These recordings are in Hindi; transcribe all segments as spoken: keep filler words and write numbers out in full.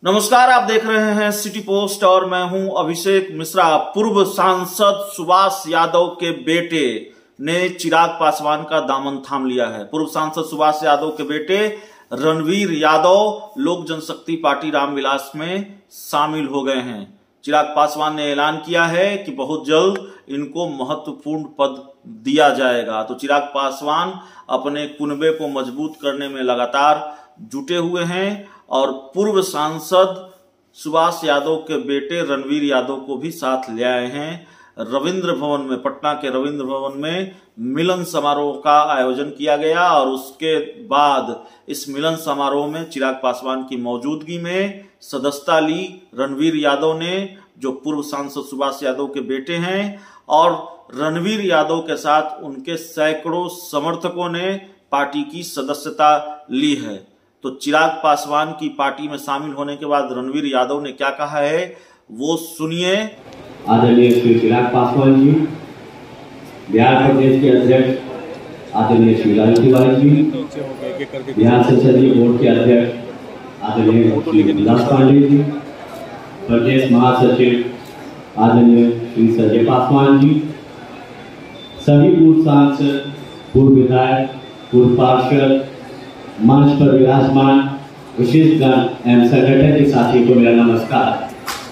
नमस्कार, आप देख रहे हैं सिटी पोस्ट और मैं हूं अभिषेक मिश्रा। पूर्व सांसद सुभाष यादव के बेटे ने चिराग पासवान का दामन थाम लिया है। पूर्व सांसद सुभाष यादव के बेटे रणवीर यादव लोक जनशक्ति पार्टी रामविलास में शामिल हो गए हैं। चिराग पासवान ने ऐलान किया है कि बहुत जल्द इनको महत्वपूर्ण पद दिया जाएगा। तो चिराग पासवान अपने कुनबे को मजबूत करने में लगातार जुटे हुए हैं और पूर्व सांसद सुभाष यादव के बेटे रणवीर यादव को भी साथ ले आए हैं। रविंद्र भवन में, पटना के रविंद्र भवन में मिलन समारोह का आयोजन किया गया और उसके बाद इस मिलन समारोह में चिराग पासवान की मौजूदगी में सदस्यता ली रणवीर यादव ने, जो पूर्व सांसद सुभाष यादव के बेटे हैं। और रणवीर यादव के साथ उनके सैकड़ों समर्थकों ने पार्टी की सदस्यता ली है। तो चिराग पासवान की पार्टी में शामिल होने के बाद रणवीर यादव ने क्या कहा है, वो सुनिए। आदरणीय श्री चिराग पासवान जी, बिहार प्रदेश के अध्यक्ष आदरणीय श्री लालू तिवारी जी, बिहार संसदीय बोर्ड के अध्यक्ष आदरणीय श्री विलास पांडे जी, प्रदेश महासचिव आदरणीय श्री संजय पासवान जी, सभी पूर्व सांसद, पूर्व विधायक, पूर्व पार्षद, मंच पर विराजमान विशिष्ट गण एवं संगठन के साथियों को मेरा नमस्कार।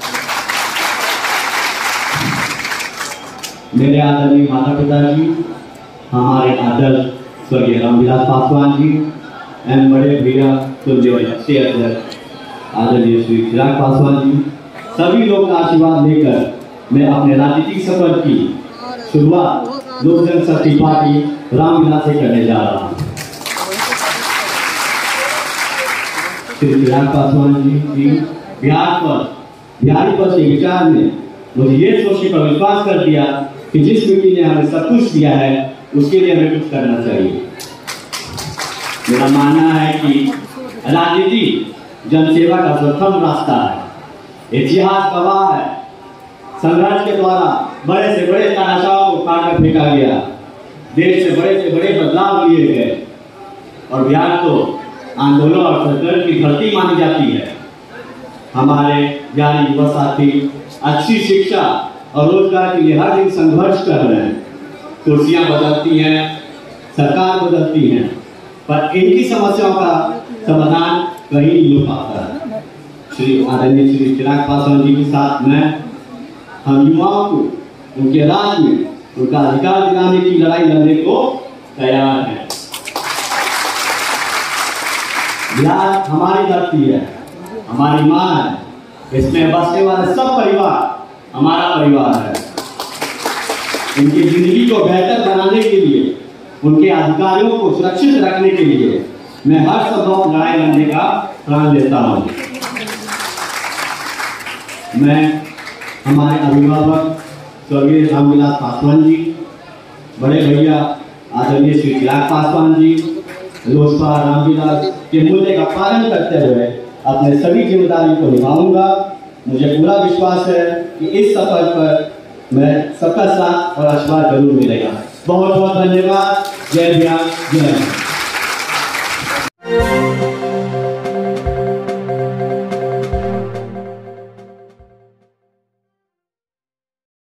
मेरे आदरणीय माता पिता जी, हमारे आदर्श स्वर्गीय रामविलास पासवान जी एवं बड़े भैया तुल्य राष्ट्रीय अध्यक्ष आदरणीय श्री चिराग पासवान जी, सभी लोग का आशीर्वाद लेकर मैं अपने राजनीतिक सफर की शुरुआत लोक जनशक्ति पार्टी रामविलास से करने जा रहा हूँ। श्री चिराग पासवान जी की बिहार पर बिहारी पर के विचार ने मुझे ये सोचने पर विश्वास कर दिया कि जिस व्यक्ति ने हमें सब कुछ दिया है उसके लिए हमें कुछ करना चाहिए। मेरा मानना है कि राजनीति जनसेवा का प्रथम रास्ता है। इतिहास गवाह है, संघर्ष के द्वारा बड़े से बड़े तानाशाहों को काट कर फेंका गया, देश से बड़े से बड़े बदलाव लिए गए और बिहार तो आंदोलन और संघर्ष की धरती मानी जाती है। हमारे यानी युवा साथी अच्छी शिक्षा और रोजगार के लिए हर दिन संघर्ष कर रहे हैं। कुर्सियां बदलती हैं, सरकार बदलती हैं, पर इनकी समस्याओं का समाधान कहीं नहीं हो पाता है। श्री आदरणीय श्री चिराग पासवान जी के साथ मैं हम युवाओं को उनके राज में उनका अधिकार दिलाने की लड़ाई लड़ने को तैयार है। बिहार हमारी धरती है, हमारी मां है, इसमें बसने वाले सब परिवार हमारा परिवार है। इनकी जिंदगी को बेहतर बनाने के लिए, उनके अधिकारों को सुरक्षित रखने के लिए मैं हर संभव लड़ाई लड़ने का प्रण लेता हूं। मैं हमारे अभिभावक स्वर्गीय रामविलास पासवान जी, बड़े भैया आदरणीय श्री चिराग पासवान जी, लोजपा रामविलास के मूल्य का पालन करते हुए अपने सभी जिम्मेदारी को निभाऊंगा। मुझे पूरा विश्वास है कि इस सफर पर मैं सबका साथ और आशीर्वाद जरूर मिलेगा। बहुत बहुत धन्यवाद। जय बिहार, जय।